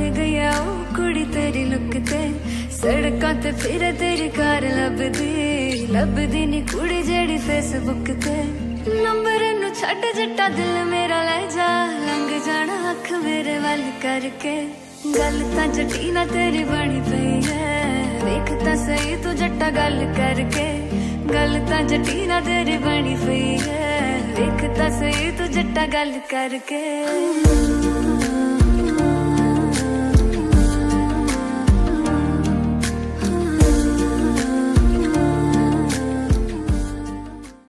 गई है ओ कुड़ी तेरी लुक ते, सड़कां ते फिर तेरी कार लभदी नी कुड़ी जेड़ी फेसबुक ते। नंबर नू छड्ड जट्टा दिल मेरा ले जा, लंघ जाना अख मेरे वल करके। गल तां जट्टी ना तेरी बनी पई है, वेख तां सही तू जट्टा गल करके। गल तां जट्टी ना तेरी बनी पई है, वेख तां सही तू जट्टा गल करके।